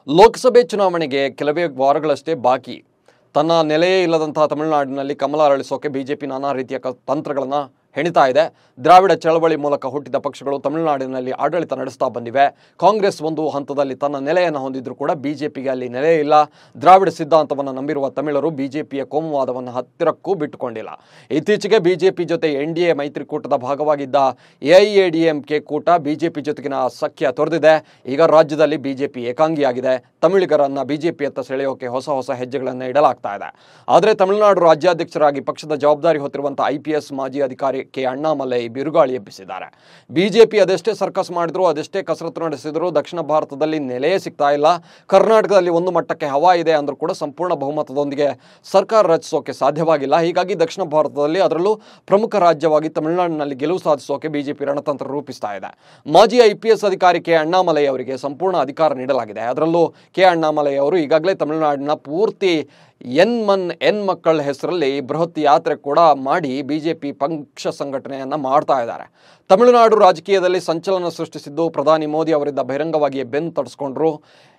ಲೋಕಸಭೆ ಚುನಾವಣೆಗೆ ಕೆಲವೇ ವಾರಗಳಷ್ಟೇ ಬಾಕಿ. ತನ್ನ ನೆಲೆಯೇ ಇಲ್ಲದಂತಹ ತಮಿಳುನಾಡಿನಲ್ಲಿ ಕಮಲ ಅರಳಿಸೋಕೆ ಬಿಜೆಪಿ ನಾನಾ ರೀತಿಯ ತಂತ್ರಗಳನ್ನು ಹೆಣಿತಾ ಇದೆ. ದ್ರಾವಿಡ ಚಳವಳಿ ಮೂಲಕ ಹುಟ್ಟಿದ ಪಕ್ಷಗಳು ತಮಿಳುನಾಡಿನಲ್ಲಿ ಆಡಳಿತ ನಡೆಸ್ತಾ ಬಂದಿವೆ. ಕಾಂಗ್ರೆಸ್ ಒಂದು ಹಂತದಲ್ಲಿ ತನ್ನ ನೆಲೆಯನ್ನು ಹೊಂದಿದ್ರೂ ಕೂಡ ಬಿಜೆಪಿಗೆ ಅಲ್ಲಿ ನೆಲೆ ಇಲ್ಲ. ದ್ರಾವಿಡ ಸಿದ್ಧಾಂತವನ್ನು ನಂಬಿರುವ ತಮಿಳರು ಬಿಜೆಪಿಯ ಕೋಮುವಾದವನ್ನು ಹತ್ತಿರಕ್ಕೂ ಬಿಟ್ಟುಕೊಂಡಿಲ್ಲ. ಇತ್ತೀಚೆಗೆ ಬಿಜೆಪಿ ಜೊತೆ ಎನ್ಡಿಎ ಮೈತ್ರಿಕೂಟದ ಭಾಗವಾಗಿದ್ದ ಎಐಎಡಿಎಂಕೆ ಕೂಟ ಬಿಜೆಪಿ ಜೊತೆಗಿನ ಸಖ್ಯ ತೊರೆದಿದೆ. ಈಗ ರಾಜ್ಯದಲ್ಲಿ ಬಿಜೆಪಿ ಏಕಾಂಗಿಯಾಗಿದೆ. ತಮಿಳಿಗರನ್ನ ಬಿಜೆಪಿಯತ್ತ ಸೆಳೆಯೋಕೆ ಹೊಸ ಹೊಸ ಹೆಜ್ಜೆಗಳನ್ನು ಇಡಲಾಗ್ತಾ ಇದೆ. ಆದರೆ ತಮಿಳುನಾಡು ರಾಜ್ಯಾಧ್ಯಕ್ಷರಾಗಿ ಪಕ್ಷದ ಜವಾಬ್ದಾರಿ ಹೊತ್ತಿರುವಂತಹ IPS ಮಾಜಿ ಅಧಿಕಾರಿ ಕೆ ಅಣ್ಣಾಮಲೈ ಬಿರುಗಾಳಿ ಎಬ್ಬಿಸಿದ್ದಾರೆ. ಬಿಜೆಪಿ ಅದೆಷ್ಟೇ ಸರ್ಕಸ್ ಮಾಡಿದ್ರು, ಅದೆಷ್ಟೇ ಕಸರತ್ತು ನಡೆಸಿದ್ರು, ದಕ್ಷಿಣ ಭಾರತದಲ್ಲಿ ನೆಲೆಯೇ ಸಿಗ್ತಾ ಇಲ್ಲ. ಕರ್ನಾಟಕದಲ್ಲಿ ಒಂದು ಮಟ್ಟಕ್ಕೆ ಹವಾ ಇದೆ ಅಂದ್ರೂ ಕೂಡ ಸಂಪೂರ್ಣ ಬಹುಮತದೊಂದಿಗೆ ಸರ್ಕಾರ ರಚಿಸೋಕೆ ಸಾಧ್ಯವಾಗಿಲ್ಲ. ಹೀಗಾಗಿ ದಕ್ಷಿಣ ಭಾರತದಲ್ಲಿ, ಅದರಲ್ಲೂ ಪ್ರಮುಖ ರಾಜ್ಯವಾಗಿ ತಮಿಳುನಾಡಿನಲ್ಲಿ ಗೆಲುವು ಸಾಧಿಸೋಕೆ ಬಿಜೆಪಿ ರಣತಂತ್ರ ರೂಪಿಸ್ತಾ ಇದೆ. ಮಾಜಿ IPS ಅಧಿಕಾರಿ ಕೆ ಅಣ್ಣಾಮಲೈ ಅವರಿಗೆ ಸಂಪೂರ್ಣ ಅಧಿಕಾರ ನೀಡಲಾಗಿದೆ. ಅದರಲ್ಲೂ ಕೆ ಅಣ್ಣಾಮಲೈ ಅವರು ಈಗಾಗಲೇ ತಮಿಳುನಾಡಿನ ಪೂರ್ತಿ ಎನ್ ಮಕ್ಕಳ ಹೆಸರಲ್ಲಿ ಬೃಹತ್ ಯಾತ್ರೆ ಕೂಡ ಮಾಡಿ ಬಿಜೆಪಿ ಪಕ್ಷ ಸಂಘಟನೆಯನ್ನ ಮಾಡ್ತಾ ಇದ್ದಾರೆ. ತಮಿಳುನಾಡು ರಾಜಕೀಯದಲ್ಲಿ ಸಂಚಲನ ಸೃಷ್ಟಿಸಿದ್ದು ಪ್ರಧಾನಿ ಮೋದಿ ಅವರಿಂದ ಬಹಿರಂಗವಾಗಿ ಬೆನ್ನು ತಟ್ಟಿಸ್ಕೊಂಡ್ರು.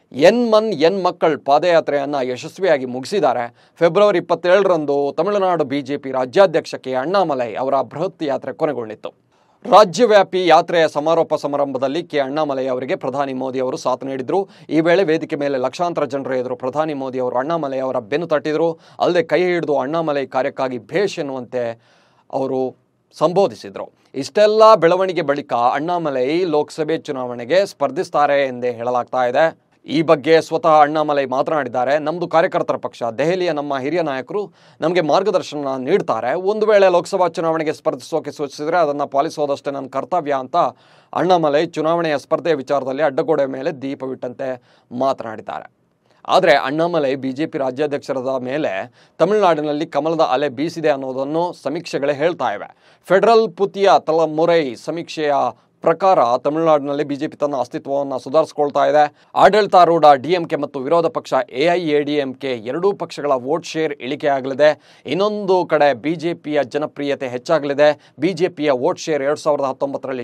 ಎನ್ ಮಕ್ಕಳ ಪಾದಯಾತ್ರೆಯನ್ನು ಯಶಸ್ವಿಯಾಗಿ ಮುಗಿಸಿದ್ದಾರೆ. ಫೆಬ್ರವರಿ 27ರಂದು ತಮಿಳುನಾಡು ಬಿಜೆಪಿ ರಾಜ್ಯಾಧ್ಯಕ್ಷ ಕೆ ಅಣ್ಣಾಮಲೈ ಅವರ ಬೃಹತ್ ಯಾತ್ರೆ ಕೊನೆಗೊಂಡಿತ್ತು. ರಾಜ್ಯವ್ಯಾಪಿ ಯಾತ್ರೆಯ ಸಮಾರೋಪ ಸಮಾರಂಭದಲ್ಲಿ ಕೆ ಅಣ್ಣಾಮಲೈ ಅವರಿಗೆ ಪ್ರಧಾನಿ ಮೋದಿ ಅವರು ಸಾಥ್ ನೀಡಿದ್ರು. ಈ ವೇಳೆ ವೇದಿಕೆ ಮೇಲೆ ಲಕ್ಷಾಂತರ ಜನರ ಎದುರು ಪ್ರಧಾನಿ ಮೋದಿ ಅವರು ಅಣ್ಣಾಮಲೈ ಅವರ ಬೆನ್ನು ತಟ್ಟಿದ್ರು. ಅಲ್ಲದೆ ಕೈ ಹಿಡಿದು ಅಣ್ಣಾಮಲೈ ಕಾರ್ಯಕ್ಕಾಗಿ ಭೇಷ್ ಎನ್ನುವಂತೆ ಅವರು ಸಂಬೋಧಿಸಿದರು. ಇಷ್ಟೆಲ್ಲ ಬೆಳವಣಿಗೆ ಬಳಿಕ ಅಣ್ಣಾಮಲೈ ಲೋಕಸಭೆ ಚುನಾವಣೆಗೆ ಸ್ಪರ್ಧಿಸ್ತಾರೆ ಎಂದೇ ಹೇಳಲಾಗ್ತಾ ಇದೆ. ಈ ಬಗ್ಗೆ ಸ್ವತಃ ಅಣ್ಣಾಮಲೈ ಮಾತನಾಡಿದ್ದಾರೆ. ನಮ್ಮದು ಕಾರ್ಯಕರ್ತರ ಪಕ್ಷ, ದೆಹಲಿಯ ನಮ್ಮ ಹಿರಿಯ ನಾಯಕರು ನಮಗೆ ಮಾರ್ಗದರ್ಶನ ನೀಡ್ತಾರೆ. ಒಂದು ವೇಳೆ ಲೋಕಸಭಾ ಚುನಾವಣೆಗೆ ಸ್ಪರ್ಧಿಸೋಕೆ ಸೂಚಿಸಿದರೆ ಅದನ್ನು ಪಾಲಿಸೋದಷ್ಟೇ ನನ್ನ ಕರ್ತವ್ಯ ಅಂತ ಅಣ್ಣಾಮಲೈ ಚುನಾವಣೆಯ ಸ್ಪರ್ಧೆಯ ವಿಚಾರದಲ್ಲಿ ಅಡ್ಡಗೋಡೆ ಮೇಲೆ ದೀಪವಿಟ್ಟಂತೆ ಮಾತನಾಡಿದ್ದಾರೆ. ಆದರೆ ಅಣ್ಣಾಮಲೈ ಬಿಜೆಪಿ ರಾಜ್ಯಾಧ್ಯಕ್ಷರಾದ ಮೇಲೆ ತಮಿಳುನಾಡಿನಲ್ಲಿ ಕಮಲದ ಅಲೆ ಬೀಸಿದೆ ಅನ್ನೋದನ್ನು ಸಮೀಕ್ಷೆಗಳೇ ಹೇಳ್ತಾ ಇವೆ. ಫೆಡರಲ್ ಪುತಿಯ ತಲಮುರೈ ಸಮೀಕ್ಷೆಯ ಪ್ರಕಾರ ತಮಿಳುನಾಡಿನಲ್ಲಿ ಬಿಜೆಪಿ ತನ್ನ ಅಸ್ತಿತ್ವವನ್ನು ಸುಧಾರಿಸಿಕೊಳ್ತಾ ಇದೆ. ಆಡಳಿತಾರೂಢ DMK ಮತ್ತು ವಿರೋಧ ಪಕ್ಷ AIADMK ಎರಡೂ ಪಕ್ಷಗಳ ವೋಟ್ ಶೇರ್ ಇಳಿಕೆಯಾಗಲಿದೆ. ಇನ್ನೊಂದು ಕಡೆ ಬಿಜೆಪಿಯ ಜನಪ್ರಿಯತೆ ಹೆಚ್ಚಾಗಲಿದೆ. ಬಿಜೆಪಿಯ ವೋಟ್ ಶೇರ್ 2019ರಲ್ಲಿ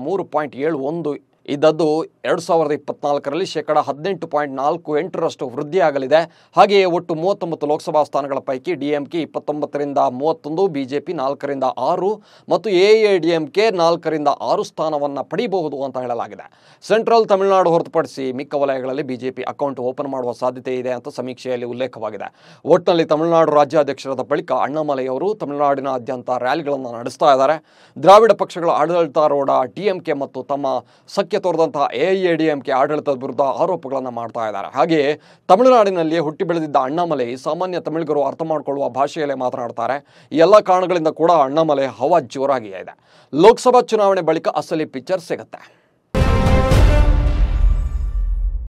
3.71 ಇದ್ದದ್ದು 2024ರಲ್ಲಿ 18.48ರಷ್ಟು ವೃದ್ಧಿಯಾಗಲಿದೆ. ಹಾಗೆಯೇ ಒಟ್ಟು 39 ಲೋಕಸಭಾ ಸ್ಥಾನಗಳ ಪೈಕಿ DMK 29ರಿಂದ 31, ಬಿಜೆಪಿ 4ರಿಂದ 6 ಮತ್ತು AIADMK 4ರಿಂದ 6 ಸ್ಥಾನವನ್ನು ಪಡೆಯಬಹುದು ಅಂತ ಹೇಳಲಾಗಿದೆ. ಸೆಂಟ್ರಲ್ ತಮಿಳುನಾಡು ಹೊರತುಪಡಿಸಿ ಮಿಕ್ಕ ವಲಯಗಳಲ್ಲಿ ಬಿಜೆಪಿ ಅಕೌಂಟ್ ಓಪನ್ ಮಾಡುವ ಸಾಧ್ಯತೆ ಇದೆ ಅಂತ ಸಮೀಕ್ಷೆಯಲ್ಲಿ ಉಲ್ಲೇಖವಾಗಿದೆ. ಒಟ್ಟಿನಲ್ಲಿ ತಮಿಳುನಾಡು ರಾಜ್ಯಾಧ್ಯಕ್ಷರಾದ ಬಳಿಕ ಅಣ್ಣಾಮಲೈ ಅವರು ತಮಿಳುನಾಡಿನಾದ್ಯಂತ ರ್ಯಾಲಿಗಳನ್ನು ನಡೆಸ್ತಾ ಇದ್ದಾರೆ. ದ್ರಾವಿಡ ಪಕ್ಷಗಳ ಆಡಳಿತಾರೂಢ DMK ಮತ್ತು ತಮ್ಮ ಸಖ್ಯ ತೋರದಂತಹ AIADMK ಆಡಳಿತದ ವಿರುದ್ಧ ಆರೋಪಗಳನ್ನು ಮಾಡ್ತಾ ಇದ್ದಾರೆ. ಹಾಗೆಯೇ ತಮಿಳುನಾಡಿನಲ್ಲಿ ಹುಟ್ಟಿ ಬೆಳೆದಿದ್ದ ಅಣ್ಣಾಮಲೈ ಸಾಮಾನ್ಯ ತಮಿಳಿಗರು ಅರ್ಥ ಮಾಡಿಕೊಳ್ಳುವ ಭಾಷೆಯಲ್ಲೇ ಮಾತನಾಡ್ತಾರೆ. ಈ ಎಲ್ಲ ಕಾರಣಗಳಿಂದ ಕೂಡ ಅಣ್ಣಾಮಲೈ ಹವಾ ಜೋರಾಗಿ ಇದೆ. ಲೋಕಸಭಾ ಚುನಾವಣೆ ಬಳಿಕ ಅಸಲಿ ಪಿಕ್ಚರ್ ಸಿಗುತ್ತೆ.